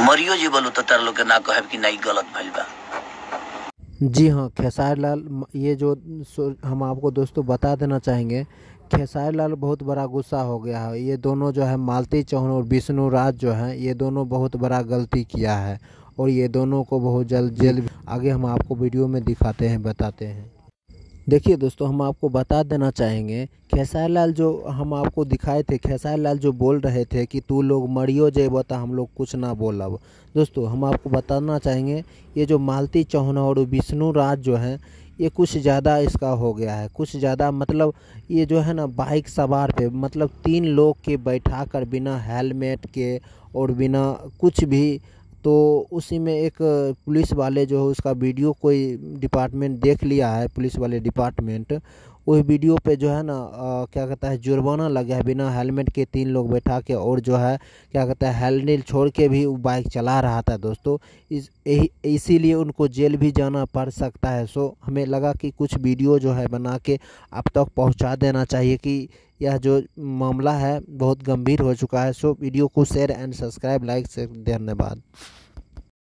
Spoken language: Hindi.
मरियो जी बोलू तो तार लोग के ना कहब कि नहीं गलत भइल बा। जी हाँ, खेसारी लाल ये जो हम आपको दोस्तों बता देना चाहेंगे, खेसारी लाल बहुत बड़ा गुस्सा हो गया है। ये दोनों जो है मालती चौहान और विष्णु राज जो हैं, ये दोनों बहुत बड़ा गलती किया है और ये दोनों को बहुत जल्द जेल आगे हम आपको वीडियो में दिखाते हैं, बताते हैं। देखिए दोस्तों, हम आपको बता देना चाहेंगे, खेसारी लाल जो हम आपको दिखाए थे, खेसारी लाल जो बोल रहे थे कि तू लोग मरियो जेबो तो हम लोग कुछ ना बोलब। दोस्तों हम आपको बताना चाहेंगे, ये जो मालती चौहान और विष्णु राज जो हैं, ये कुछ ज़्यादा इसका हो गया है, कुछ ज़्यादा मतलब ये जो है ना बाइक सवार पे मतलब 3 लोग के बैठा कर बिना हेलमेट के और बिना कुछ भी, तो उसी में एक पुलिस वाले जो है उसका वीडियो कोई डिपार्टमेंट देख लिया है, पुलिस वाले डिपार्टमेंट उस वीडियो पे जो है ना क्या कहता है जुर्माना लगा है बिना हेलमेट के 3 लोग बैठा के, और जो है क्या कहता है हेलमेट छोड़ के भी वो बाइक चला रहा था दोस्तों। इसीलिए उनको जेल भी जाना पड़ सकता है। सो हमें लगा कि कुछ वीडियो जो है बना के आप तक पहुंचा देना चाहिए कि यह जो मामला है बहुत गंभीर हो चुका है। सो वीडियो को शेयर एंड सब्सक्राइब लाइक से धन्यवाद।